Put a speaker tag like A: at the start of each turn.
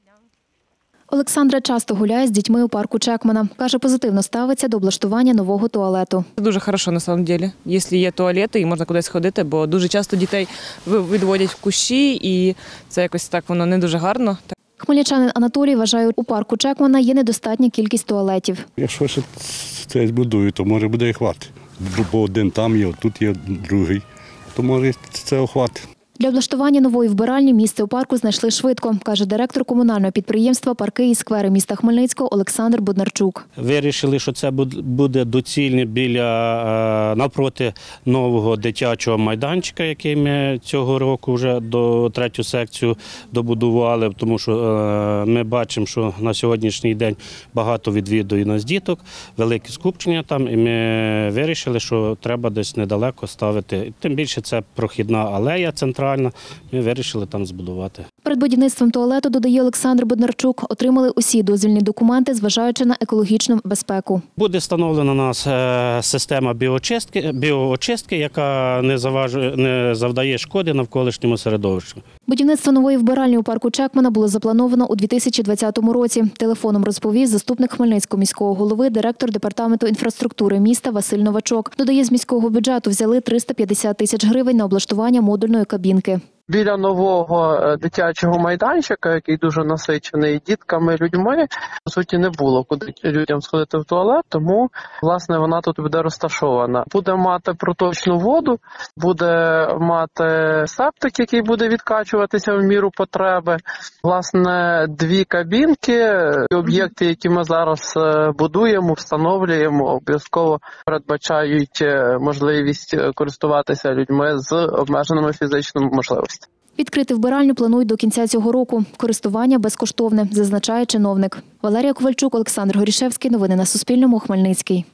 A: Олександра часто гуляє з дітьми у парку Чекмана. Каже, позитивно ставиться до облаштування нового туалету.
B: Це дуже добре, на самом деле, якщо є туалети і можна кудись ходити, бо дуже часто дітей відводять в кущі і це якось так воно не дуже гарно.
A: Хмельничанин Анатолій вважає, у парку Чекмана є недостатня кількість туалетів.
C: Якщо ще це збудую, то може буде і хватить. Бо один там є, тут є другий, то може це охватить.
A: Для облаштування нової вбиральні місце у парку знайшли швидко, каже директор комунального підприємства «Парки і сквери» міста Хмельницького Олександр Боднарчук.
D: Вирішили, що це буде доцільно навпроти нового дитячого майданчика, який ми цього року вже до третю секцію добудували, тому що ми бачимо, що на сьогоднішній день багато відвідує нас діток, велике скупчення там, і ми вирішили, що треба десь недалеко ставити. Тим більше це прохідна алея центральна. Ми вирішили там збудувати.
A: Перед будівництвом туалету, додає Олександр Боднарчук, отримали усі дозвільні документи, зважаючи на екологічну безпеку.
D: Буде встановлена у нас система біоочистки, яка не завдає шкоди навколишньому середовищу.
A: Будівництво нової вбиральні у парку Чекмана було заплановано у 2020 році. Телефоном розповів заступник Хмельницького міського голови, директор департаменту інфраструктури міста Василь Новачок. Додає, з міського бюджету взяли 350 тисяч гривень на облаштування модульної кабінки.
E: Біля нового дитячого майданчика, який дуже насичений дітками, людьми, по суті, не було куди людям сходити в туалет, тому, власне, вона тут буде розташована. Буде мати проточну воду, буде мати септик, який буде відкачуватися в міру потреби. Власне, дві кабінки, об'єкти, які ми зараз будуємо, встановлюємо, обов'язково передбачають можливість користуватися людьми з обмеженими фізичними можливостями.
A: Відкрити вбиральню планують до кінця цього року. Користування безкоштовне, зазначає чиновник. Валерія Ковальчук, Олександр Горішевський. Новини на Суспільному. Хмельницький.